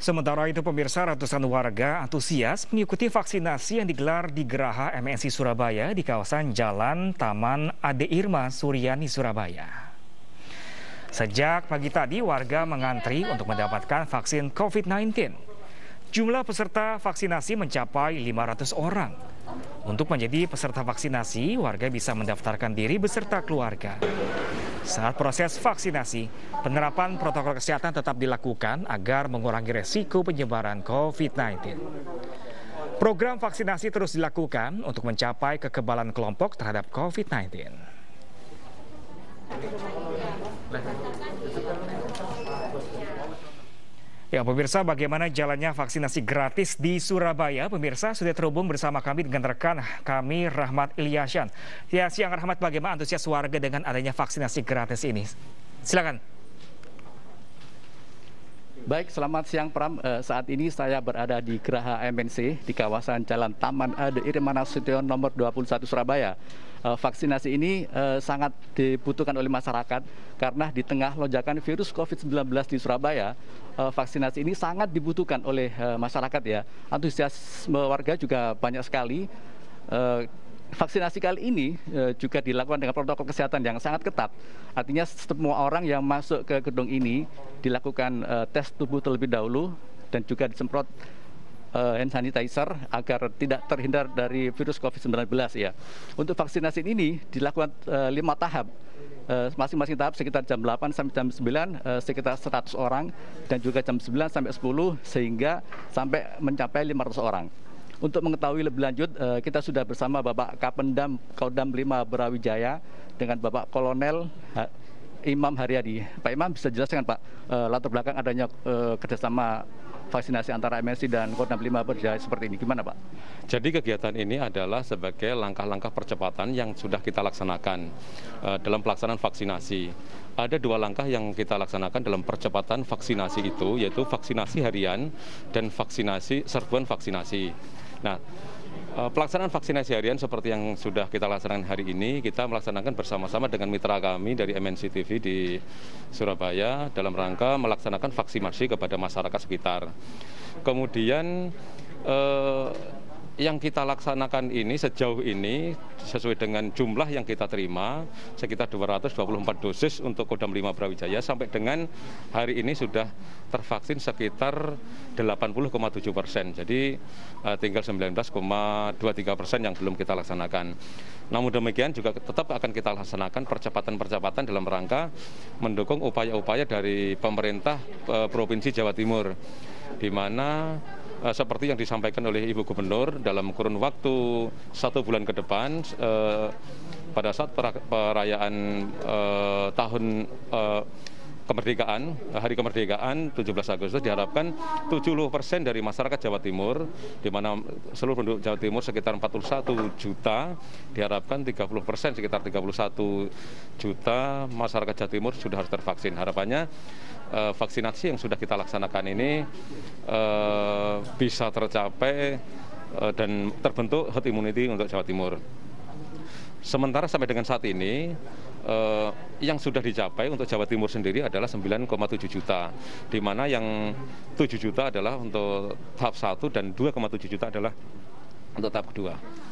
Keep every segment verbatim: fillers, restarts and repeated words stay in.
Sementara itu pemirsa, ratusan warga antusias mengikuti vaksinasi yang digelar di Geraha M N C Surabaya di kawasan Jalan Taman Ade Irma Suryani, Surabaya. Sejak pagi tadi warga mengantri untuk mendapatkan vaksin COVID sembilan belas. Jumlah peserta vaksinasi mencapai lima ratus orang. Untuk menjadi peserta vaksinasi, warga bisa mendaftarkan diri beserta keluarga. Saat proses vaksinasi, penerapan protokol kesehatan tetap dilakukan agar mengurangi resiko penyebaran COVID sembilan belas. Program vaksinasi terus dilakukan untuk mencapai kekebalan kelompok terhadap COVID sembilan belas. Ya, pemirsa, bagaimana jalannya vaksinasi gratis di Surabaya? Pemirsa, sudah terhubung bersama kami dengan rekan kami Rahmat Ilyasyan. Ya, siang Rahmat, bagaimana antusias warga dengan adanya vaksinasi gratis ini? Silakan. Baik, selamat siang Pram. Saat ini saya berada di Geraha M N C di kawasan Jalan Taman Ade Irma Nasution nomor dua puluh satu Surabaya. Vaksinasi ini sangat dibutuhkan oleh masyarakat karena di tengah lonjakan virus COVID sembilan belas di Surabaya, vaksinasi ini sangat dibutuhkan oleh masyarakat ya. Antusiasme warga juga banyak sekali. Vaksinasi kali ini juga dilakukan dengan protokol kesehatan yang sangat ketat. Artinya semua orang yang masuk ke gedung ini dilakukan tes tubuh terlebih dahulu dan juga disemprot hand sanitizer agar tidak terhindar dari virus COVID sembilan belas ya. Untuk vaksinasi ini dilakukan lima tahap. Masing-masing tahap sekitar jam delapan sampai jam sembilan sekitar seratus orang dan juga jam sembilan sampai sepuluh sehingga sampai mencapai lima ratus orang. Untuk mengetahui lebih lanjut, kita sudah bersama Bapak Kapendam Kodam lima Brawijaya dengan Bapak Kolonel Imam Haryadi. Pak Imam, bisa jelaskan Pak latar belakang adanya kerjasama vaksinasi antara M N C dan Kodam lima Brawijaya seperti ini, gimana Pak? Jadi kegiatan ini adalah sebagai langkah-langkah percepatan yang sudah kita laksanakan uh, dalam pelaksanaan vaksinasi. Ada dua langkah yang kita laksanakan dalam percepatan vaksinasi itu, yaitu vaksinasi harian dan vaksinasi serbuan vaksinasi. Nah, pelaksanaan vaksinasi harian seperti yang sudah kita laksanakan hari ini, kita melaksanakan bersama-sama dengan mitra kami dari M N C T V di Surabaya dalam rangka melaksanakan vaksinasi kepada masyarakat sekitar. Kemudian eh, yang kita laksanakan ini sejauh ini sesuai dengan jumlah yang kita terima sekitar dua ratus dua puluh empat dosis untuk Kodam lima Brawijaya, sampai dengan hari ini sudah tervaksin sekitar delapan puluh koma tujuh persen. Jadi uh, tinggal sembilan belas koma dua tiga persen yang belum kita laksanakan. Namun demikian juga tetap akan kita laksanakan percepatan-percepatan dalam rangka mendukung upaya-upaya dari pemerintah uh, Provinsi Jawa Timur, di mana seperti yang disampaikan oleh Ibu Gubernur dalam kurun waktu satu bulan ke depan eh, pada saat perayaan eh, tahun eh, kemerdekaan, hari kemerdekaan tujuh belas Agustus, diharapkan tujuh puluh persen dari masyarakat Jawa Timur, di mana seluruh penduduk Jawa Timur sekitar empat puluh satu juta, diharapkan tiga puluh persen sekitar tiga puluh satu juta masyarakat Jawa Timur sudah harus tervaksin. Harapannya eh, vaksinasi yang sudah kita laksanakan ini eh, bisa tercapai eh, dan terbentuk herd immunity untuk Jawa Timur. Sementara sampai dengan saat ini eh, yang sudah dicapai untuk Jawa Timur sendiri adalah sembilan koma tujuh juta, di mana yang tujuh juta adalah untuk tahap satu dan dua koma tujuh juta adalah untuk tahap kedua.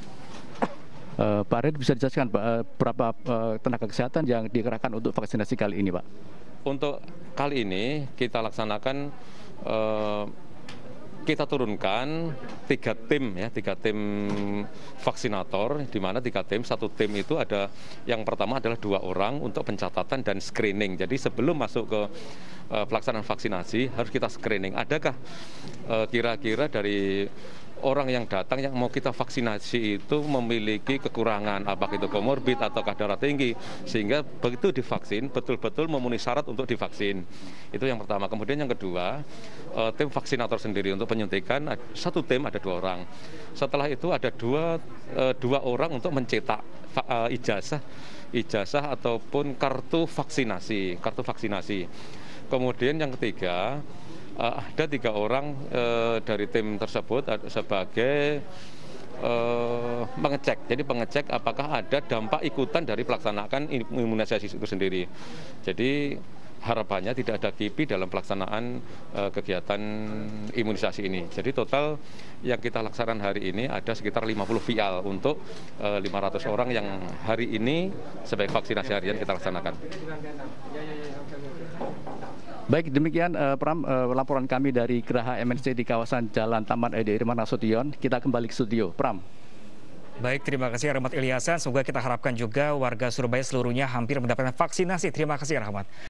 Uh, Pak Red, bisa dijelaskan Pak, berapa uh, tenaga kesehatan yang dikerahkan untuk vaksinasi kali ini Pak? Untuk kali ini kita laksanakan uh, kita turunkan tiga tim ya, tiga tim vaksinator, di mana tiga tim, satu tim itu ada yang pertama adalah dua orang untuk pencatatan dan screening. Jadi sebelum masuk ke uh, pelaksanaan vaksinasi harus kita screening. Adakah uh, kira-kira dari orang yang datang yang mau kita vaksinasi itu memiliki kekurangan, apakah itu komorbid ataukah darah tinggi, sehingga begitu divaksin betul-betul memenuhi syarat untuk divaksin. Itu yang pertama. Kemudian yang kedua, tim vaksinator sendiri untuk penyuntikan, satu tim ada dua orang. Setelah itu ada dua, dua orang untuk mencetak ijazah, ijazah ataupun kartu vaksinasi, kartu vaksinasi. Kemudian yang ketiga, Uh, ada tiga orang uh, dari tim tersebut sebagai uh, mengecek, jadi pengecek apakah ada dampak ikutan dari pelaksanaan imunisasi itu sendiri. Jadi harapannya tidak ada kipi dalam pelaksanaan uh, kegiatan imunisasi ini. Jadi total yang kita laksanakan hari ini ada sekitar lima puluh vial untuk uh, lima ratus orang yang hari ini sebagai vaksinasi harian kita laksanakan. Baik, demikian uh, Pram, uh, laporan kami dari Geraha M N C di kawasan Jalan Taman A D Irman Nasution. Kita kembali ke studio. Pram. Baik, terima kasih Rahmat Ilyasan. Semoga kita harapkan juga warga Surabaya seluruhnya hampir mendapatkan vaksinasi. Terima kasih Rahmat.